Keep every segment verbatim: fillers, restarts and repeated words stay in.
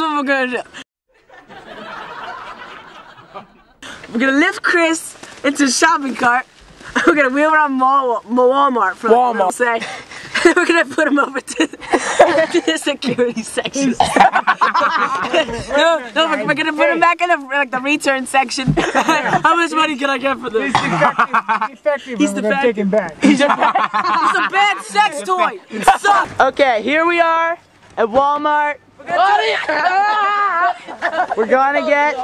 what we're gonna do. We're gonna lift Chris into a shopping cart. We're gonna wheel around Mall, Walmart for like, Walmart. Say. We're gonna put him over to, to the security section. no, no, we're, we're gonna put him back in the like the return section. How much money can I get for this? He's defective. He's defective. He's defective. Take him back. He's a bad, he's a bad sex toy. It sucks. Okay, here we are at Walmart. We're gonna, we're gonna get.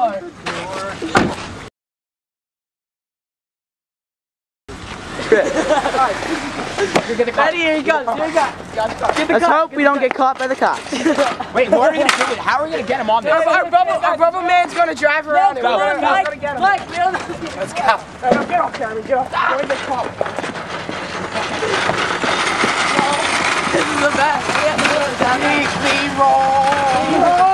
Ready? Here he goes. Here he goes. Let's hope we don't get caught by the cops. Wait, what are we gonna do? How are we gonna get him on this? Our, our, bubble, our bubble man's gonna drive around. No, come on, Mike. Mike, we don't know. Let's go. Get off, Jeremy. Get off. Don't get caught. This is the best. We roll.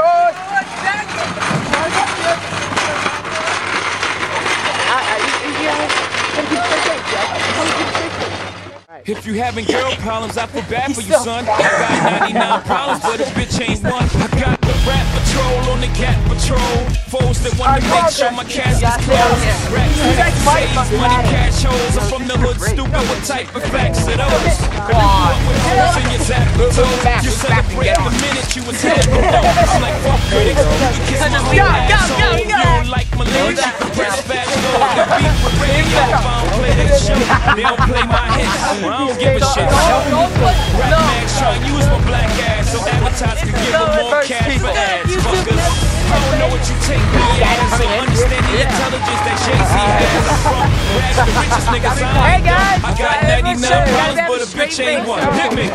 If you having girl problems, I feel bad for you, son. I got ninety-nine problems, but a bitch ain't one. I got the rap patrol on the cat patrol. Foes that want to make sure my cash is closed. Rats that saves money, cash holes. I'm from the hood, stupid. What type of facts are those? Come on. You celebrate the minute you was head below. I'm like, fuck critics. You kiss my whole asshole. You don't like my lyrics, you can press fast forward. The beat with radio, if I don't play that show, they don't play my hits. I don't give a shit. Rap Max trying to use my black ass so advertisers can give them more cash for ads. Fuckers, I don't know what you take me as. So understand the intelligence that Jay-Z has. I'm from rags, the richest niggas on. Hey guys, I got ninety-nine problems, but a bitch ain't one. Hit me.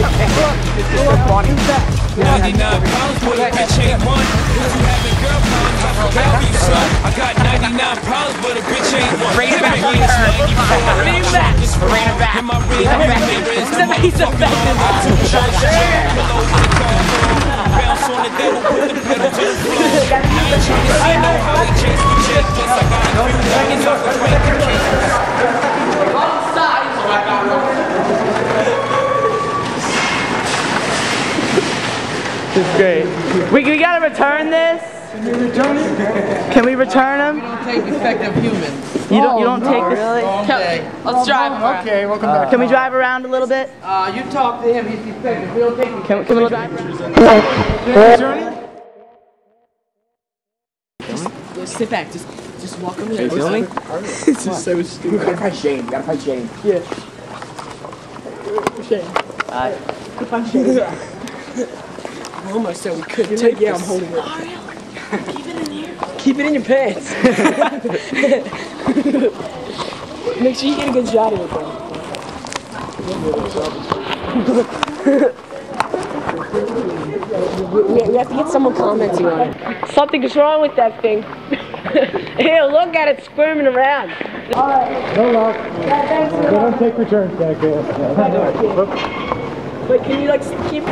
ninety-nine problems, but a bitch ain't one. If you having girl problems, I forgot you, son. I got ninety-nine problems, but a bitch ain't one. Bring it back. Bring it back. Bring it back. In my ring, I'm he's effective. Bounce on the devil, put the pedal to the floor. Now you trying to see no how he chase the chick. Plus I got a few seconds off the break. Wrong side, so I got wrong. This is great. We, we gotta return this. Can we return it? Can we return them? We don't take defective humans. You don't. You don't no, take this. really? Okay. Let's drive around. Okay, welcome back. Can we drive around a little bit? Uh, you talk to him. He's defective. We don't take defective. Can, can we drive around? Just sit back. Just, just walk over there. Filming? It's just so stupid. You gotta fight Shane. You gotta fight Shane. Yeah. Shane. Alright. Find Shane. Almost said we couldn't take. Yeah, I'm holding it. Keep it in here. Keep it in your pants. Make sure you get a good shot of it, though. we, we have to get someone commenting on it. Something's wrong with that thing. Hey, look at it squirming around. Alright. No luck. They don't take returns back there. Wait, can you like keep?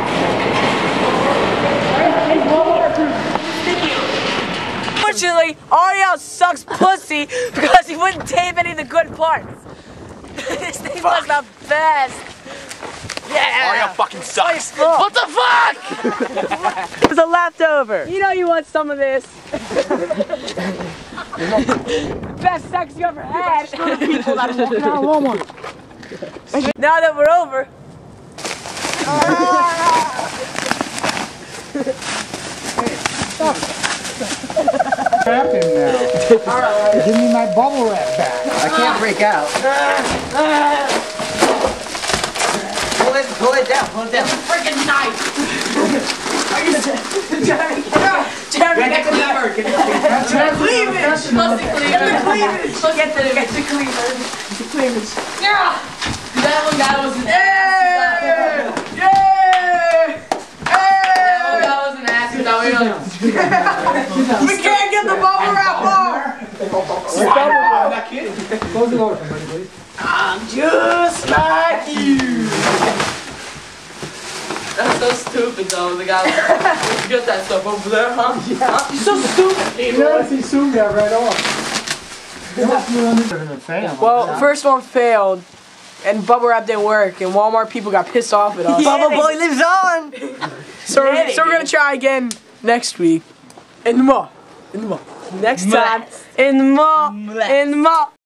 Unfortunately, Ariel sucks pussy because he wouldn't tape any of the good parts. This thing was the best. Yeah. Ariel fucking sucks. What the fuck? It was a leftover. You know you want some of this. Best sex you ever had. People that are walking out of Walmart. Now that we're over. Trapped him now. Alright. Give me my bubble wrap back. I can't break out. Pull it, pull it down, pull it down. Freaking knife! Jeremy, Jeremy, get the cleaver! Get the cleavage! Get the cleavage! Get the, get the cleavage! The cleavage. Yeah! That one guy was an ass. Yeah! Yeah! That was an ass. We can't get the bubble wrap bar! I'm not kidding. Close the door, somebody, please. I'm just like you! That's so stupid though, the guy like, you get that stuff over there, huh? Yeah. You're so stupid! Yes, he zoomed that right off. Well, first one failed, and bubble wrap didn't work, and Walmart people got pissed off at us. Bubble boy lives on! So we're, so we're gonna try again next week in the mall. In the mall. Next time in the mall. In the mall.